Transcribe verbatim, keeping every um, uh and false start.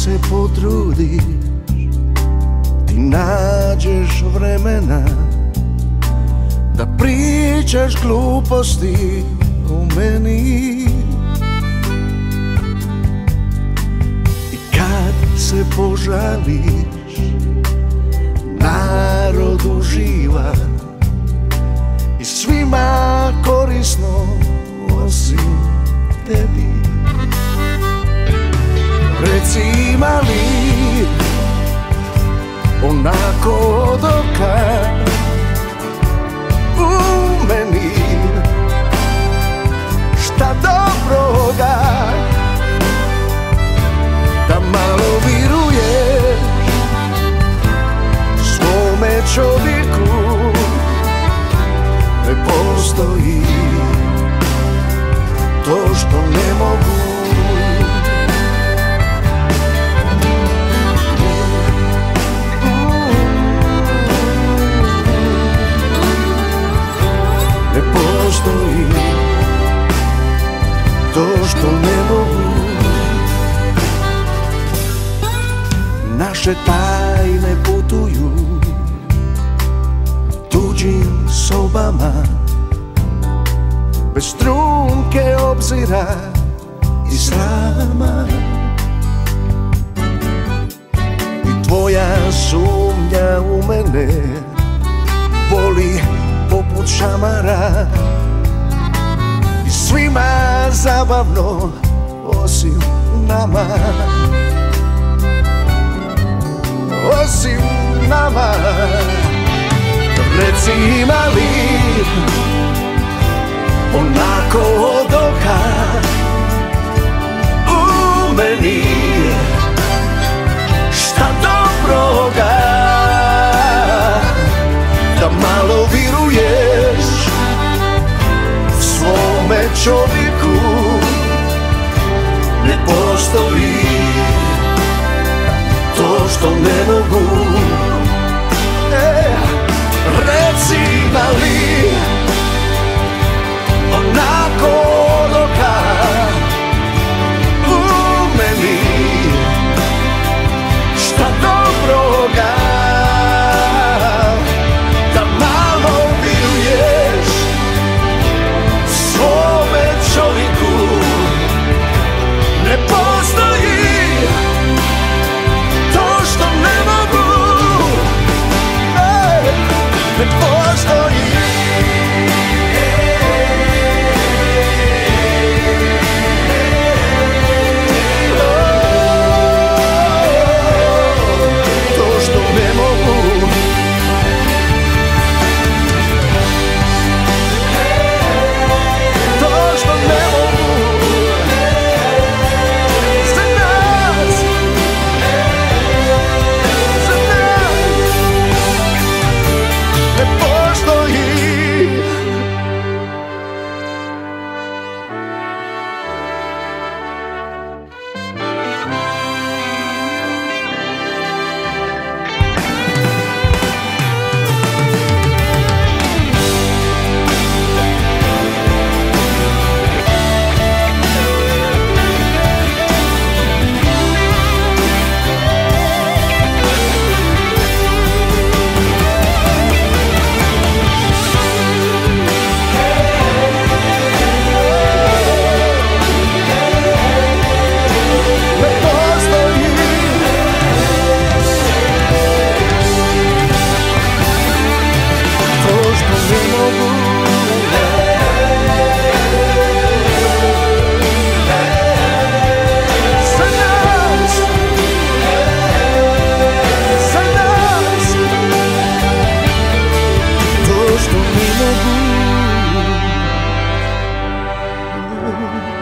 se potrudiš, ti nađeš vremena da pričaš gluposti o meni. I kad se požališ, narod uživa i svima korisno osim tebi. Reci, ima li onako od oka u meni šta dobroga, da malo viruješ svome čovjeku. Ne postoji to što ne mogu. Ne postoji to što ne mogu. Naše tajne putuju tuđim sobama, bez trunke obzira i srama. I tvoja sumnja u mene boli poput šamara i svima zabavno osim nama. Osim nama. Reci, ima li onako od oka u meni šta dobroga, da malo viruješ svome čovjeku. Ne postoji to što ne mogu. E, reci, ima li onako od oka u meni šta dobroga, da malo viruješ svome čovjeku. Ne postoji to što ne mogu. E, ne postoji. Oh,